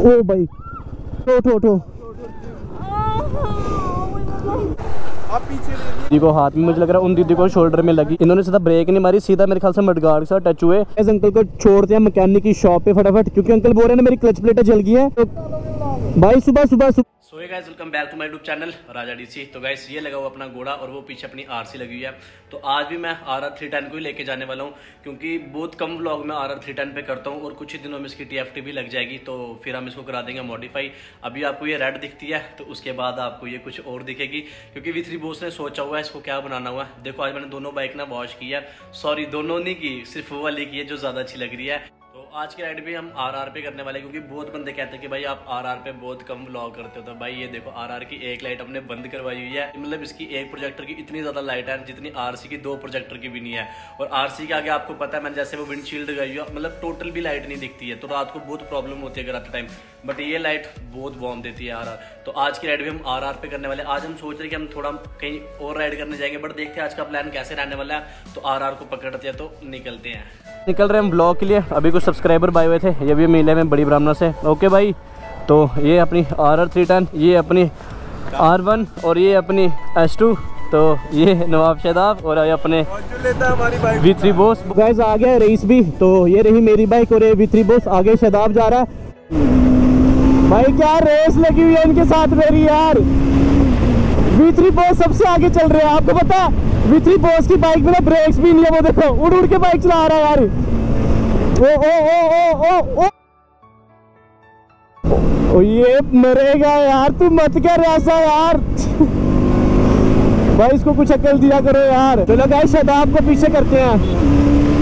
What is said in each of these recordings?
ओ भाई उठो आप पीछे दीदी को हाथ में मुझे लग रहा है उन दीदी को शोल्डर में लगी। इन्होंने सीधा ब्रेक नहीं मारी, सीधा मेरे ख्याल से मडगार्ड के साथ टच हुए। इस अंकल को छोड़ते हैं मैकेनिक की शॉप पे फटाफट, क्योंकि अंकल बोल रहे हैं मेरी क्लच प्लेटें जल गई है। तो भाई सुबह so hey guys, welcome back to my YouTube channel Raja DC. तो गाइस ये लगा हुआ अपना घोड़ा और वो पीछे अपनी आरसी लगी हुई है। तो आज भी मैं RR 310 को ही लेके जाने वाला हूँ, क्योंकि बहुत कम व्लॉग में RR 310 पे करता हूँ और कुछ ही दिनों में इसकी TFT भी लग जाएगी। तो फिर हम इसको करा देंगे मॉडिफाई। अभी आपको ये रेड दिखती है, तो उसके बाद आपको ये कुछ और दिखेगी, क्योंकि V3 बॉस ने सोचा हुआ है इसको क्या बनाना हुआ है। देखो आज मैंने दोनों बाइक ना वॉश की है, सॉरी दोनों नहीं की, सिर्फ वो वाली की है जो ज़्यादा अच्छी लग रही है। तो आज की राइड भी हम RR पे करने वाले हैं, क्योंकि बहुत बंदे कहते हैं कि भाई आप RR पे बहुत कम व्लॉग करते हो। तो भाई ये देखो RR की एक लाइट हमने बंद करवाई हुई है, मतलब इसकी एक प्रोजेक्टर की इतनी ज़्यादा लाइट है जितनी RC की 2 प्रोजेक्टर की भी नहीं है। और RC के आगे आपको पता है मैंने जैसे वो विंडशील्ड लगाई हुई है, मतलब टोटल भी लाइट नहीं दिखती है, तो रात को बहुत प्रॉब्लम होती है अगर आते टाइम। बट ये लाइट बहुत वार्म देती है RR। तो आज की राइड भी हम RR पे करने वाले। आज हम सोच रहे हैं कि हम थोड़ा कहीं और राइड करने जाएंगे, बट देखते हैं आज का प्लान कैसे रहने वाला है। तो RR को पकड़ते हैं, तो निकलते हैं। निकल रहे हैं हम ब्लॉग के लिए। अभी कुछ सब्सक्राइबर बाय हुए थे, ये भी मिले में बड़ी ब्राह्मणा से। ओके भाई, तो ये अपनी RR 310, ये अपनी R1 और ये अपनी S2। तो ये नवाब शादाब और ये अपने V3 बॉस। गाइस आ गया रईस भी। तो ये रही मेरी बाइक और ये V3 बॉस, आगे शादाब जा रहा है। भाई क्या रेस लगी हुई है इनके साथ मेरी यार। V3 बॉस सबसे आगे चल रहे हैं, आपको पता है V3 बॉस की बाइक में ना ब्रेक्स भी नहीं है। वो देखो उड़ के बाइक चला रहा है यार। ओ ये मरेगा यार, तू मत कर ऐसा यार। भाई इसको कुछ अकल दिया करो यार। चलो गाइस शादाब को पीछे करते हैं।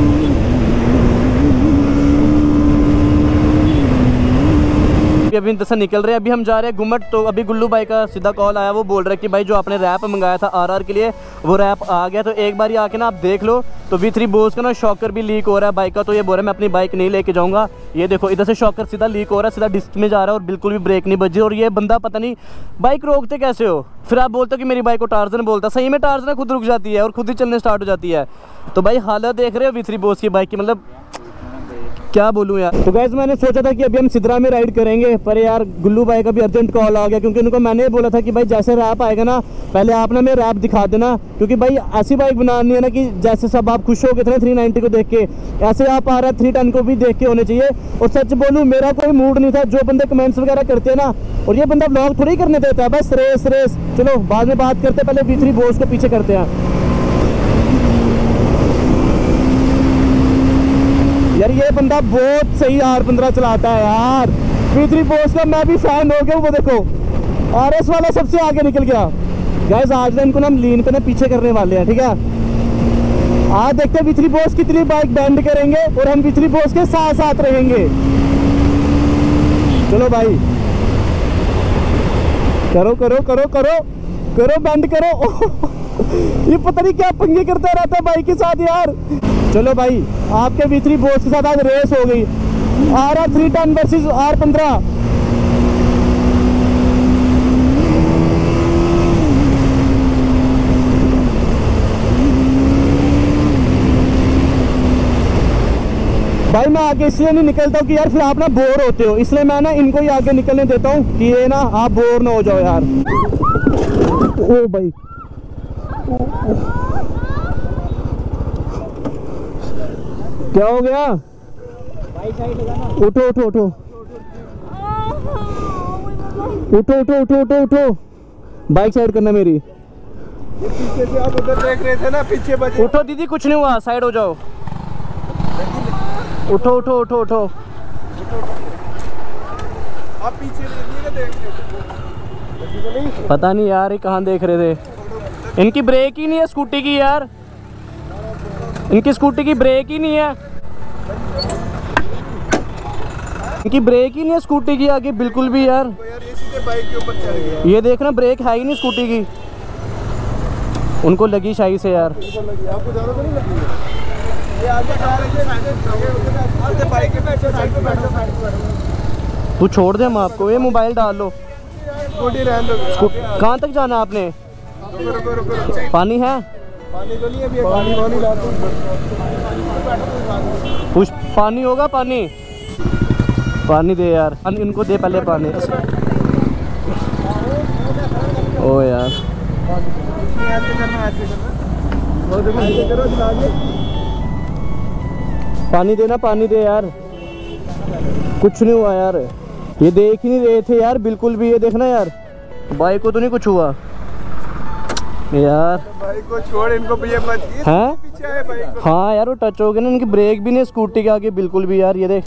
अभी दस निकल रहे हैं, अभी हम जा रहे हैं घुमट। तो अभी गुल्लू भाई का सीधा कॉल आया, वो बोल रहा है कि भाई जो आपने रैप मंगाया था RR के लिए वो रैप आ गया। तो एक बार आके ना आप देख लो। तो V3 बॉस का ना शॉकर भी लीक हो रहा है बाइक का। तो ये बोल रहा है मैं अपनी बाइक नहीं लेके जाऊंगा। ये देखो इधर से शॉकर सीधा लीक हो रहा है, सीधा डिस्क में जा रहा है और बिल्कुल भी ब्रेक नहीं बजी। और ये बंदा पता नहीं बाइक रोकते कैसे हो। फिर आप बोलते हो कि मेरी बाइक को टार्जन बोलता, सही में टार्जन खुद रुक जाती है और खुद ही चलने स्टार्ट हो जाती है। तो भाई हालत देख रहे हो V3 बॉस की बाइक की, मतलब क्या बोलूं यार। तो गाइस मैंने सोचा था कि अभी हम सिद्रा में राइड करेंगे, पर यार गुल्लू भाई का भी अर्जेंट कॉल आ गया, क्योंकि उनको मैंने बोला था कि भाई जैसे रैप आएगा ना पहले आप ना मेरे रैप दिखा देना, क्योंकि भाई ऐसी बाइक बनानी है ना कि जैसे सब आप खुश हो गए थे ना 390 को देख के, ऐसे आप RR 310 को भी देख के होने चाहिए। और सच बोलूँ मेरा कोई मूड नहीं था। जो बंदे कमेंट्स वगैरह करते हैं ना, और ये बंदा ब्लॉग थोड़ी करने देता है, बस रेस। चलो बाद में बात करते, पहले V3 बॉस को पीछे करते हैं। यार ये बंदा बहुत सही R15 चलाता है यार। V3 बॉस का मैं भी फैन हो गया। वो देखो RS वाला सबसे आगे निकल गया। गाइस आज ना इनको ना हम लीन पे ना पीछे करने वाले हैं, ठीक है। आज देखते हैं V3 बॉस कितनी बाइक बैंड करेंगे और हम V3 बॉस के साथ साथ रहेंगे। चलो भाई करो बैंड करो। ये पता नहीं क्या पंगे करता रहता है बाइक के साथ यार। चलो भाई आपके V3 बॉस के साथ आज रेस हो गई, RR 310 वर्सेस R15। भाई मैं आगे इसलिए नहीं निकलता हूँ कि यार फिर आप ना बोर होते हो, इसलिए मैं ना इनको ही आगे निकलने देता हूँ कि ये ना आप बोर ना हो जाओ यार। ओ भाई क्या हो गया? उठो बाइक साइड करना मेरी। पीछे से आप उधर देख रहे थे ना, पीछे बचे। उठो दीदी, कुछ नहीं हुआ, साइड हो जाओ। उठो आप पीछे देख रहे थे। पता नहीं यार ये कहाँ देख रहे थे। इनकी ब्रेक ही नहीं है स्कूटी की यार, इनकी स्कूटी की ब्रेक ही नहीं है, इनकी ब्रेक ही नहीं है स्कूटी की आगे बिल्कुल भी यार। ये सीधे बाइक के ऊपर चढ़ गया। ये देखना ब्रेक है ही नहीं स्कूटी की, उनको लगी शाही से यार। आपको ज़्यादा तो नहीं लगी? ये आगे जा रही है, बाइक पे साइड पे बैठो। तू छोड़ दे हम आपको, ये मोबाइल डाल लो। स्कूटी रहने दो। कहाँ तक जाना आपने? रुको। पानी है? पानी तो नहीं है अभी, पानी ला दो। कुछ पानी होगा, पानी पानी दे यार, इनको दे पहले पानी। ओ यार पानी देना, पानी दे यार। कुछ नहीं हुआ यार, ये देख ही नहीं रहे थे यार बिल्कुल भी। ये देखना यार, बाइक को तो नहीं कुछ हुआ यार। बाइक को छोड़, इनको भी मत हैं? पीछे है बाइक को। हाँ यार वो टच हो गया ना, इनकी ब्रेक भी नहीं स्कूटी के आगे बिल्कुल भी यार। ये देख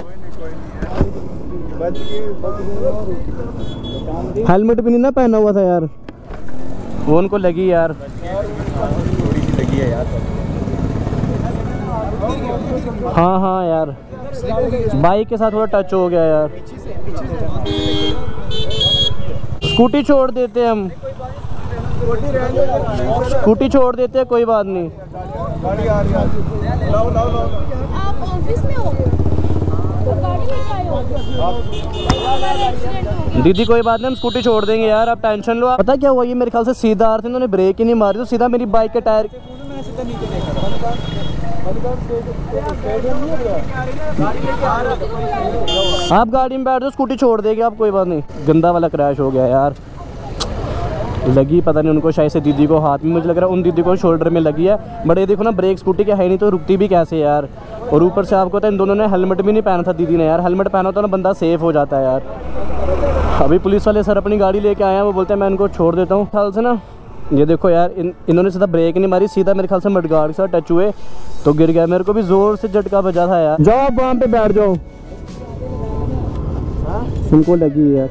हेलमेट भी नहीं ना पहना हुआ था यार, वो उनको लगी यार। लगी है यार। हाँ हाँ यार, बाइक के साथ थोड़ा टच हो गया यार। स्कूटी छोड़ देते हम, स्कूटी छोड़ देते हैं, कोई बात नहीं। गाड़ी आ रही है, लाओ लाओ लाओ। आप ऑफिस में हो तो गाड़ी लेके आए हो? एक्सीडेंट हो गया। दीदी कोई बात नहीं, हम स्कूटी छोड़ देंगे यार, आप टेंशन लो। पता क्या हुआ, ये मेरे ख्याल से सीधा आ रहे थे, इन्होंने ब्रेक ही नहीं मारी तो सीधा मेरी बाइक के टायर। आप गाड़ी में बैठ जाओ, स्कूटी छोड़ देंगे आप, कोई बात नहीं। गंदा वाला क्रैश हो गया यार, लगी पता नहीं उनको शायद से दीदी को हाथ में, मुझे लग रहा है उन दीदी को शोल्डर में लगी है। बट ये देखो ना, ब्रेक स्कूटी के है नहीं तो रुकती भी कैसे यार। और ऊपर से आपको पता है इन दोनों ने हेलमेट भी नहीं पहना था दीदी ने यार। हेलमेट पहना होता ना बंदा सेफ हो जाता है यार। अभी पुलिस वाले सर अपनी गाड़ी लेके आए हैं, वो बोलते हैं मैं इनको छोड़ देता हूँ। ख्याल से ना ये देखो यार, इन्होंने सीधा ब्रेक नहीं मारी, सीधा मेरे ख्याल से मडगार्ड के साथ टच हुए तो गिर गया। मेरे को भी जोर से झटका बजा था यार। जाओ आप वहाँ पे बैठ जाओ, उनको लगी यार।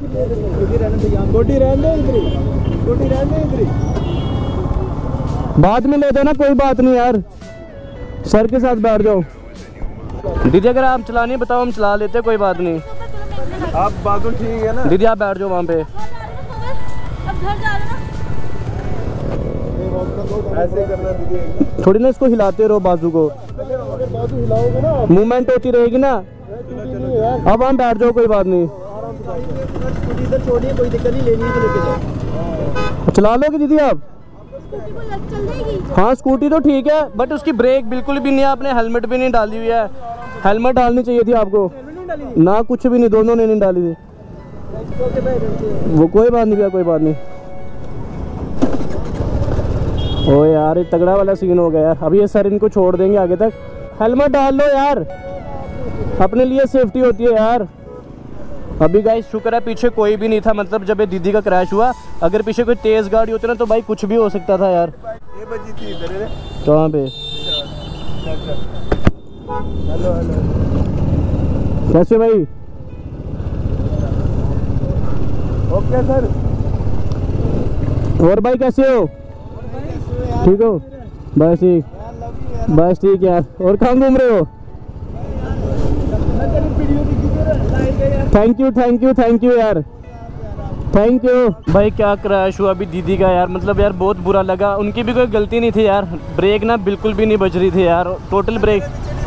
बाद में ले देना, कोई बात नहीं यार, सर के साथ बैठ जाओ। दीदी अगर आप चलानी बताओ, हम चला लेते, कोई बात नहीं। आप बाजू ठीक है ना दीदी आप बैठ जाओ वहाँ पे। अब घर जा रहे ना? ऐसे करना दीदी, थोड़ी ना इसको हिलाते रहो बाजू को, बाजू हिलाओगे ना मूवमेंट होती रहेगी ना। अब हम बैठ जाओ, कोई बात नहीं। स्कूटी इधर छोड़िए, कोई दिक्कत नहीं, लेनी है तो लेके जाओ। चला लोगे दीदी आप? स्कूटी को लग चल जाएगी। हाँ स्कूटी तो ठीक है, बट उसकी ब्रेक बिल्कुल भी नहीं है, आपने हेलमेट भी नहीं डाली हुई है। हेलमेट डालनी चाहिए थी आपको ना, कुछ भी नहीं, दोनों ने नहीं डाली थी। वो कोई बात नहीं भैया, कोई बात नहीं। ओ यार ये तगड़ा वाला सीन हो गया यार। अब ये सर इनको छोड़ देंगे आगे तक। हेलमेट डाल लो यार, अपने लिए सेफ्टी होती है यार। अभी गाइस शुक्र है पीछे कोई भी नहीं था, मतलब जब ये दीदी का क्रैश हुआ, अगर पीछे कोई तेज गाड़ी होती ना तो भाई कुछ भी हो सकता था यार। ये बजी थी इधर, कहाँ पे? हेलो हेलो, कैसे भाई? Okay sir. और भाई कैसे हो? ठीक हो? बस ठीक, बस ठीक यार। और कहाँ घूम रहे हो? Thank you thank you thank you यार, थैंक यू। भाई क्या क्रैश हुआ अभी दीदी का यार, मतलब यार बहुत बुरा लगा। उनकी भी कोई गलती नहीं थी यार, ब्रेक ना बिल्कुल भी नहीं बज रही थी यार, टोटल ब्रेक।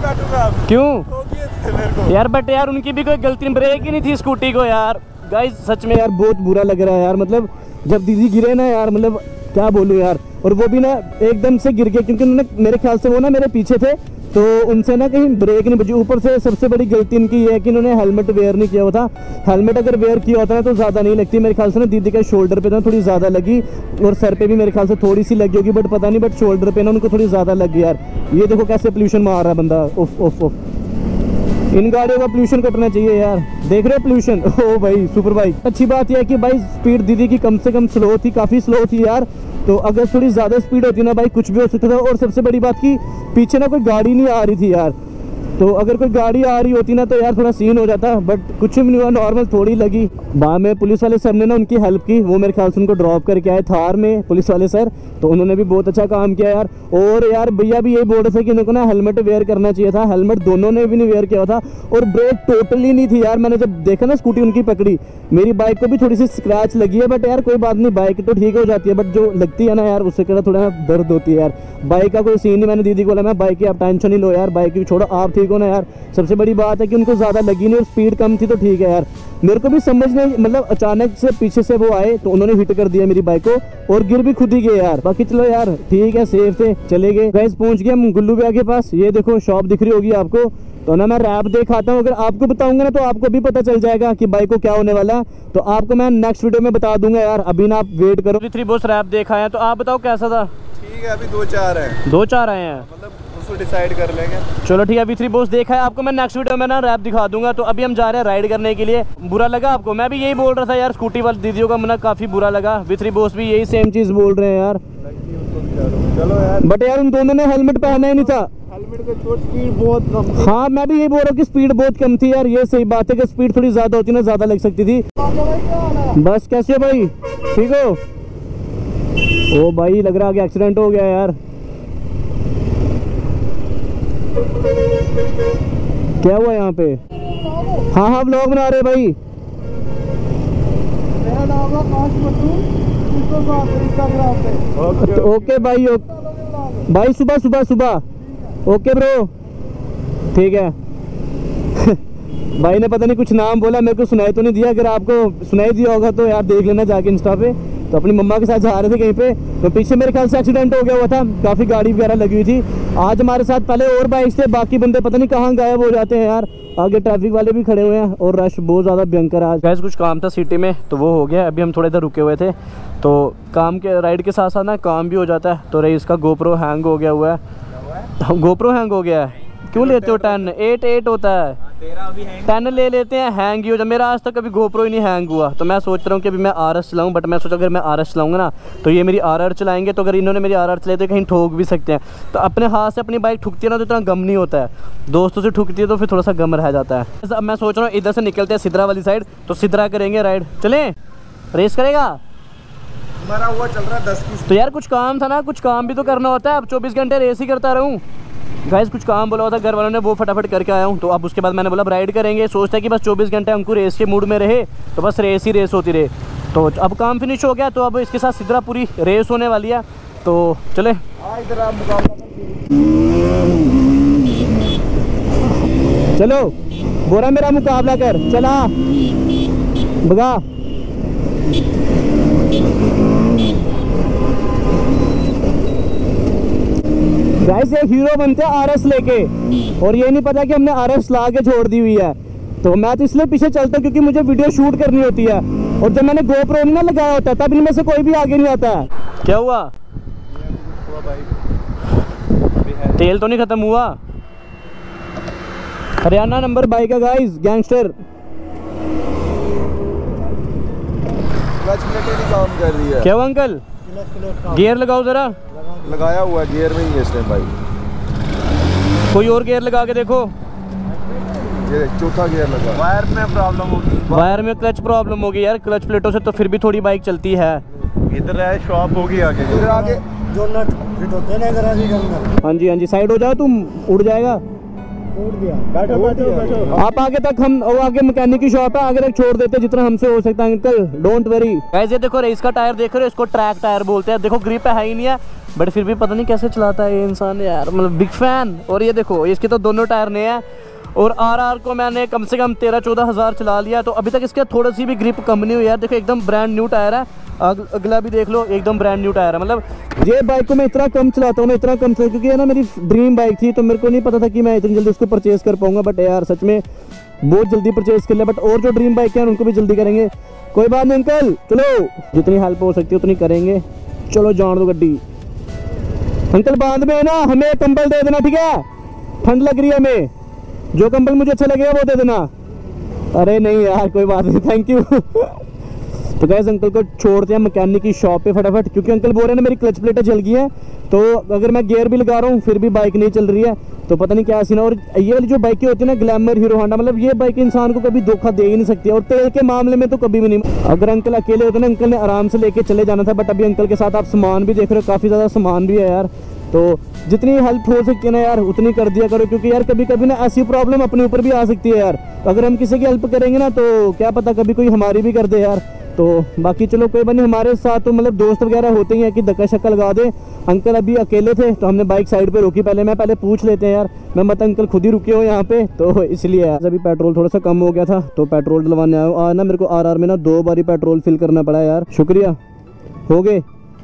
क्यों यार? बट यार उनकी भी कोई गलती नहीं, ब्रेक ही नहीं थी स्कूटी को यार। गाइस सच में यार बहुत बुरा लग रहा है यार, मतलब जब दीदी गिरे ना यार, मतलब क्या बोलूँ यार। और वो भी ना एकदम से गिर गए, क्योंकि उन्होंने मेरे ख्याल से वो ना मेरे पीछे थे तो उनसे ना कहीं ब्रेक नहीं बची। ऊपर से सबसे बड़ी गलती इनकी ये है कि इन्होंने हेलमेट वेयर नहीं किया हुआ था। हेलमेट अगर वेयर किया होता ना तो ज़्यादा नहीं लगती मेरे ख्याल से ना। दीदी के शोल्डर पे ना थोड़ी ज़्यादा लगी और सर पे भी मेरे ख्याल से थोड़ी सी लगी होगी, बट पता नहीं, बट शोल्डर पे ना उनको थोड़ी ज़्यादा लगी यार। ये देखो कैसे पोल्यूशन मार रहा है बंदा, उफ उफ उफ। इन गाड़ियों का पोल्यूशन कटना चाहिए यार, देख रहे हो पोल्यूशन। ओ भाई सुपर बाइक। अच्छी बात यह है कि भाई स्पीड दीदी की कम से कम स्लो थी, काफ़ी स्लो थी यार। तो अगर थोड़ी ज़्यादा स्पीड होती ना भाई कुछ भी हो सकता था। और सबसे बड़ी बात की पीछे ना कोई गाड़ी नहीं आ रही थी यार, तो अगर कोई गाड़ी आ रही होती ना तो यार थोड़ा सीन हो जाता, बट कुछ भी नहीं हुआ, नॉर्मल थोड़ी लगी। बाद में पुलिस वाले सर ने ना उनकी हेल्प की, वो मेरे ख्याल से उनको ड्रॉप करके आए थार में पुलिस वाले सर, तो उन्होंने भी बहुत अच्छा काम किया यार। और यार भैया भी यही बोल रहे थे कि उनको ना हेलमेट वेयर करना चाहिए था, हेलमेट दोनों ने भी नहीं वेयर किया था। और ब्रेक टोटली नहीं थी यार। मैंने जब देखा ना स्कूटी उनकी पकड़ी, मेरी बाइक को भी थोड़ी सी स्क्रैच लगी है, बट यार कोई बात नहीं, बाइक तो ठीक हो जाती है, बट जो लगती है ना यार उससे थोड़ा दर्द होती है यार। बाइक का कोई सीन नहीं। मैंने दीदी को बोला मैं बाइक की आप टेंशन नहीं लो यार, बाइक की छोड़ो, आप ठीक हो ना यार। सबसे बड़ी बात है कि उनको ज़्यादा लगी नहीं और स्पीड कम थी तो ठीक है यार। मेरे को भी समझ नहीं, मतलब अचानक से पीछे से वो आए तो उन्होंने हिट कर दिया मेरी बाइक को और गिर भी खुद ही गए यार। बाकी चलो यार ठीक है, सेफ थे, चले गए। गाइस पहुंच गए हम गुल्लू भैया के पास। ये देखो शॉप दिख रही होगी आपको, तो ना मैं रैप दिखाता हूँ, अगर आपको बताऊंगा ना तो आपको भी पता चल जाएगा कि बाइक को क्या होने वाला है। तो आपको मैं नेक्स्ट वीडियो में बता दूंगा यार, अभी ना आप वेट करो। 3 बॉस रैप देखा है, तो आप बताओ कैसा था? ठीक है, अभी 2-4 है, 2-4 आए हैं, मतलब उसको डिसाइड कर लेंगे। चलो ठीक है, अभी 3 बॉस देखा है, आपको मैं नेक्स्ट वीडियो में ना रैप दिखा दूंगा। तो अभी हम जा रहे हैं राइड करने के लिए। बुरा लगा आपको? मैं भी यही बोल रहा था यार, स्कूटी वाली दीदियों का मुझे काफी बुरा लगा। V3 बॉस भी यही सेम चीज बोल रहे हैं यार। चलो यार, बट यार उन दोनों ने हेलमेट पहना ही नहीं था। हेलमेट का छोड़, स्पीड बहुत कम थी। हाँ मैं भी यही बोल रहा हूँ कि स्पीड बहुत कम थी यार, ये सही बात है कि स्पीड थोड़ी ज्यादा होती ना, ज्यादा लग सकती थी। बस कैसे हो भाई, ठीक हो? ओ भाई लग रहा है कि एक्सीडेंट हो गया यार। क्या हुआ यहाँ पे? हाँ हाँ व्लॉग बना रहे भाई। मेरा नाम है काश मट्टू, इंस्टाग्राम पे। ओके भाई, भाई सुबह सुबह सुबह। ओके ब्रो, ठीक है। भाई ने पता नहीं कुछ नाम बोला, मेरे को सुनाई तो नहीं दिया। अगर आपको सुनाई दिया होगा तो यार देख लेना जाके इंस्टा पे। तो अपनी मम्मा के साथ जा रहे थे कहीं पे, तो पीछे मेरे ख्याल से एक्सीडेंट हो गया हुआ था, काफ़ी गाड़ी वगैरह लगी हुई थी। आज हमारे साथ पहले और बाइक थे, बाकी बंदे पता नहीं कहाँ गायब हो जाते हैं यार। आगे ट्रैफिक वाले भी खड़े हुए हैं और रश बहुत ज़्यादा भयंकर। आज गैस कुछ काम था सिटी में तो वो हो गया, अभी हम थोड़े इधर रुके हुए थे। तो काम के राइड के साथ साथ ना काम भी हो जाता है। तो रईस का गोप्रो हैंग हो गया हुआ है। गोप्रो हैंग हो गया है, क्यों लेते हो 10? 8 होता है, 10 ले लेते हैं, हैंग ही हो जाए। मेरा आज तक कभी गोप्रो ही नहीं हैंग हुआ। तो मैं सोच रहा हूँ कि अभी मैं RS चलाऊँ, बट मैं सोचा अगर मैं RS चलाऊँगा ना तो ये मेरी RR चलाएंगे, तो अगर इन्होंने मेरी RR चलाई तो कहीं ठोक भी सकते हैं। तो अपने हाथ से अपनी बाइक ठुकती है ना तो इतना गम नहीं होता है, दोस्तों से ठुकती है तो फिर थोड़ा सा गम रह जाता है। अब मैं सोच रहा हूँ इधर से निकलते हैं सिद्रा वाली साइड, तो सिद्रा करेंगे राइड। चलें, रेस करेगा? हमारा हुआ चल रहा है 10 की। तो यार कुछ काम था ना, कुछ काम भी तो करना होता है। अब 24 घंटे रेस ही करता रहूँ? गाइस कुछ काम बोला हुआ था घर वालों ने, वो फटाफट करके आया हूँ। तो अब उसके बाद मैंने बोला राइड करेंगे। सोचता है कि बस 24 घंटे हमको रेस के मूड में रहे, तो बस रेस ही रेस होती रहे। तो अब काम फिनिश हो गया, तो अब इसके साथ सिद्रा पूरी रेस होने वाली है। तो चले इधर आप मुकाबला चलो, बोरा मेरा मुकाबला कर, चला भगा। गाइस ये हीरो बनते हैं RS लेके, और ये नहीं पता कि हमने RS ला के छोड़ दी हुई है। तो मैं तो इसलिए पीछे चलता हूँ क्योंकि मुझे वीडियो शूट करनी होती है, और जब मैंने GoPro ना लगाया होता है तब इनमें से कोई भी आगे नहीं आता है। क्या हुआ? तेल तो नहीं खत्म हुआ? हरियाणा नंबर बाइक है गाइस, गैंगस्टर। क्लच प्लेट नहीं काम कर रही है। क्या हुआ अंकल? गियर लगाओ जरा। लगाया हुआ गियर में ही है इस टाइम भाई। कोई और गियर लगा के देखो। ये चौथा गियर लगा। वायर में प्रॉब्लम होगी। वायर में क्लच प्रॉब्लम होगी यार, क्लच प्लेटों से तो फिर भी थोड़ी बाइक चलती है। इधर है शॉप होगी आगे, इधर आगे जो नट फिट होते हैं ना इधर आगे के अंदर। हाँ जी हाँ जी, साइड हो जाओ, तुम उड़ जाएगा। उड़ गया। बैठो बैठो बैठो। आप आगे तक, हम वो आगे मैकेनिक की शॉप है, आगे तक छोड़ देते जितना हमसे हो सकता है अंकल, डोंट वरी। गाइस ये देखो रेस का टायर देख रहे हो, इसको ट्रैक टायर बोलते हैं। देखो ग्रिप है ही नहीं है, बट फिर भी पता नहीं कैसे चलाता है ये इंसान यार, मतलब बिग फैन। और ये देखो इसके तो दोनों टायर नए हैं, और RR को मैंने कम से कम 13-14 हज़ार चला लिया, तो अभी तक इसके थोड़ी सी भी ग्रिप कम नहीं हुई यार। देखो एकदम ब्रांड न्यू टायर है, अगला भी देख लो एकदम ब्रांड न्यू टायर है। मतलब ये बाइक को मैं इतना कम चलाता हूँ, मैं इतना कम चलाता, क्योंकि ये ना मेरी ड्रीम बाइक थी, तो मेरे को नहीं पता था कि मैं इतनी जल्दी उसको परचेज़ कर पाऊंगा। बट यार सच में बहुत जल्दी परचेज़ कर लिया। बट और जो ड्रीम बाइक है उनको भी जल्दी करेंगे। कोई बात नहीं अंकल, चलो जितनी हेल्प हो सकती है उतनी करेंगे। चलो जान दो गड्डी। अंकल बाद में ना हमें कंबल दे देना, ठीक है? ठंड लग रही है हमें, जो कंबल मुझे अच्छा लगेगा वो दे देना। अरे नहीं यार कोई बात नहीं, थैंक यू। तो गाइस अंकल को छोड़ते हैं मैकेनिक की शॉप पे फटाफट, क्योंकि अंकल बोल रहे हैं ना मेरी क्लच प्लेटें जल गई हैं, तो अगर मैं गियर भी लगा रहा हूँ फिर भी बाइक नहीं चल रही है, तो पता नहीं क्या सीन है। और ये वाली जो बाइकें होती है ना, ग्लैमर, हीरो होंडा, मतलब ये बाइक इंसान को कभी धोखा दे ही नहीं सकती, और तेल के मामले में तो कभी भी नहीं। अगर अंकल अकेले होते ना, अंकल ने आराम से लेके चले जाना था। बट अभी अंकल के साथ आप सामान भी देख रहे हो, काफ़ी ज़्यादा सामान भी है यार। तो जितनी हेल्प हो सकती है ना यार उतनी कर दिया करो, क्योंकि यार कभी कभी ना ऐसी प्रॉब्लम अपने ऊपर भी आ सकती है यार। तो अगर हम किसी की हेल्प करेंगे ना तो क्या पता कभी कोई हमारी भी कर दे यार। तो बाकी चलो कोई बात नहीं, हमारे साथ तो मतलब दोस्त वगैरह होते ही हैं कि धक्का शक्का लगा दे। अंकल अभी अकेले थे तो हमने बाइक साइड पे रोकी। पहले पूछ लेते हैं यार, मैं मत अंकल खुद ही रुके हो यहाँ पे, तो इसलिए यार अभी पेट्रोल थोड़ा सा कम हो गया था तो पेट्रोल डलवाने आया। आज ना मेरे को RR में ना 2 बारी पेट्रोल फिल करना पड़ा यार। शुक्रिया, हो गए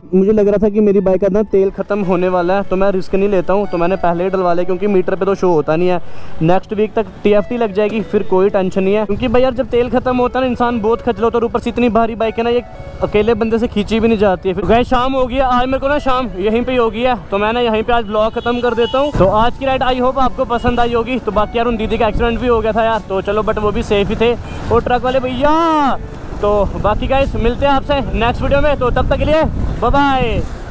मुझे लग रहा था कि मेरी बाइक का ना तेल खत्म होने वाला है, तो मैं रिस्क नहीं लेता हूँ, तो मैंने पहले ही डलवा लिया, क्योंकि मीटर पे तो शो होता नहीं है। नेक्स्ट वीक तक TFT लग जाएगी, फिर कोई टेंशन नहीं है। क्योंकि भाई यार जब तेल खत्म होता है ना, इंसान बहुत खचल होता है, और ऊपर से इतनी भारी बाइक है ना, ये अकेले बंदे से खींची भी नहीं जाती है। फिर गए शाम हो गई है आज, मेरे को ना शाम यहीं पे हो गई है, तो मैंने यहीं पे आज ब्लॉग खत्म कर देता हूँ। तो आज की राइड आई होप आपको पसंद आई होगी। तो बाकी यार उन दीदी का एक्सीडेंट भी हो गया था यार, तो चलो बट वो भी सेफ ही थे, और ट्रक वाले भैया। तो बाकी गाइस मिलते हैं आपसे नेक्स्ट वीडियो में, तो तब तक के लिए बाय बाय।